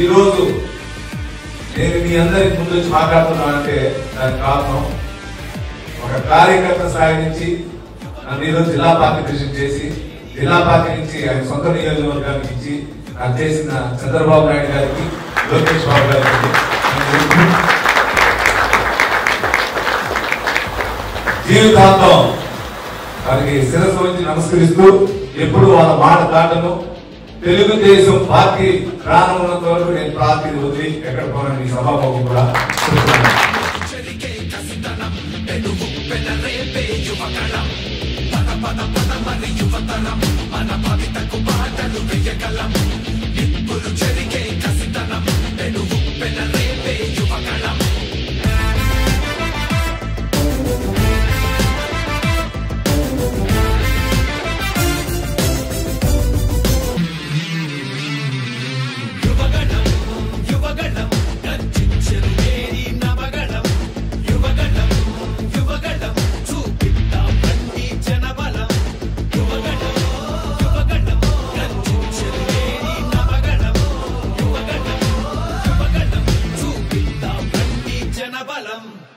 ఈ రోజు నేను మీ అందరికి ముందు వచ్చి మాట్లాడుతున్నానంటే దానికి కారణం ఒక కార్యకర్త స్థాయి నుంచి నన్ను ఈరోజు జిల్లా పార్టీ ప్రెసిడెంట్ చేసి జిల్లా పార్టీ నుంచి ఆయన సొంత నియోజకవర్గానికి ఇచ్చి నాకు చేసిన చంద్రబాబు నాయుడు గారికి లోకేష్ బాబు గారికి జీవితాంతం వారికి శిరస్సు వచ్చి నమస్కరిస్తూ ఎప్పుడు వాళ్ళ మాట దాటను. తెలుగుదేశం పార్టీ ప్రాణం ఉన్నంత వరకు నేను పార్టీని వదిలి ఎక్కడ పోనని సభాముఖం కూడా Balaam.